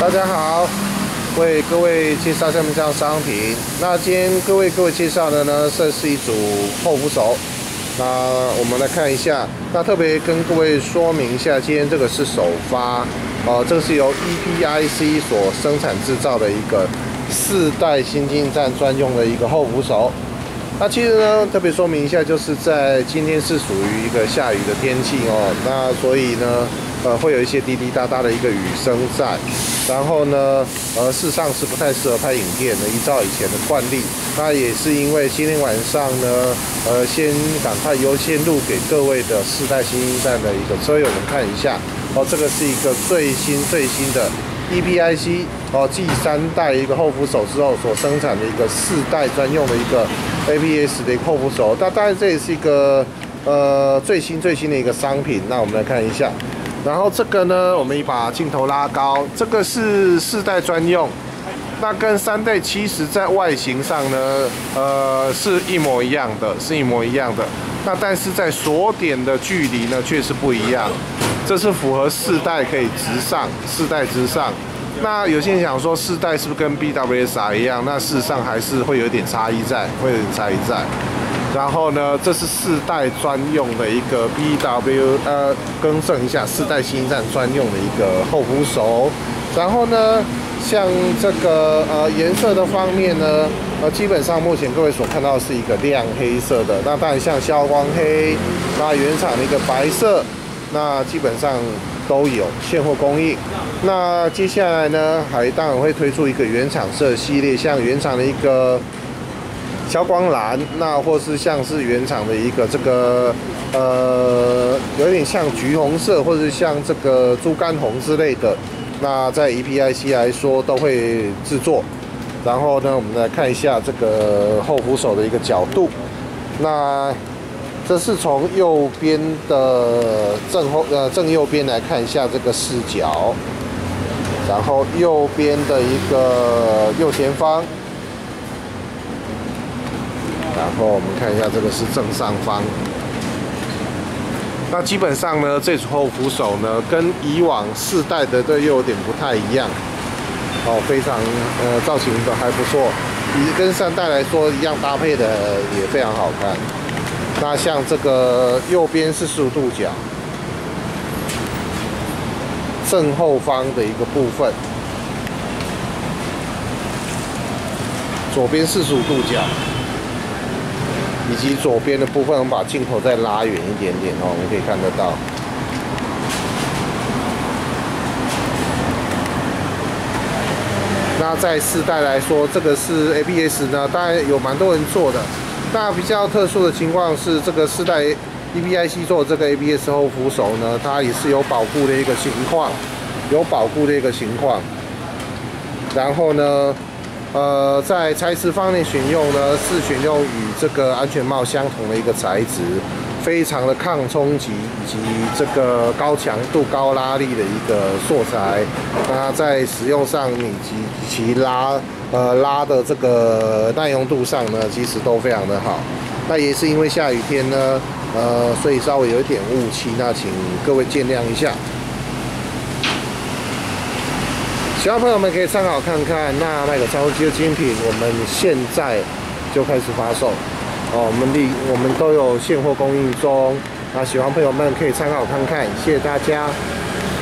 大家好，为各位介绍下面这样商品。那今天各位介绍的呢，这是一组后扶手。那我们来看一下，那特别跟各位说明一下，今天这个是首发，这个是由 EPIC 所生产制造的一个4代新进站专用的一个后扶手。那其实呢，特别说明一下，就是在今天是属于一个下雨的天气哦，那所以呢，会有一些滴滴答答的一个雨声在。然后呢，事实上是不太适合拍影片的，依照以前的惯例。那也是因为今天晚上呢，先赶快优先录给各位的4代新进站的一个车友们看一下。这个是一个最新的 EPIC 继3代一个后扶手之后所生产的一个4代专用的一个 ABS 的一个后扶手。那当然这也是一个最新的一个商品。那我们来看一下。然后这个呢，我们把镜头拉高，这个是4代专用，那跟3代其实在外形上呢，是一模一样的，那但是在锁点的距离呢，却是不一样。这是符合4代可以直上，4代直上。那有些人想说4代是不是跟 BWSR 一样？那事实上还是会有点差异在，然后呢，这是4代专用的一个 更正一下，4代新进站专用的一个后扶手。然后呢，像这个颜色的方面呢，基本上目前各位所看到的是一个亮黑色的。那当然像消光黑，那原厂的一个白色，那基本上都有现货供应。那接下来呢，当然会推出一个原厂色系列，像原厂的一个消光蓝，那或是像是原厂的一个这个有点像橘红色，或者像这个猪肝红之类的，那在 EPIC 来说都会制作。然后呢，我们来看一下这个后扶手的一个角度。那这是从右边的正右边来看一下这个视角，然后右边的一个右前方。然后我们看一下，这个是正上方。那基本上呢，这组后扶手呢，跟以往4代的又有点不太一样，非常造型的还不错，跟3代来说一样搭配的也非常好看。那像这个右边是45度角，正后方的一个部分，左边45度角。以及左边的部分，我们把镜头再拉远一点点我们可以看得到。那在4代来说，这个是 ABS 呢，当然有蛮多人做的。那比较特殊的情况是，这个4代 EPIC 做的这个 ABS 后扶手呢，它也是有保固的一个情况，然后呢，在材质方面选用呢，是选用与这个安全帽相同的一个材质，非常的抗冲击以及这个高强度、高拉力的一个塑材。那在使用上以及其拉的这个耐用度上呢，其实都非常的好。那也是因为下雨天呢，所以稍微有一点雾气，那请各位见谅一下。喜欢朋友们可以参考看看。那麦克超级的精品，我们现在就开始发售我们都有现货供应中。那喜欢朋友们可以参考看看，谢谢大家。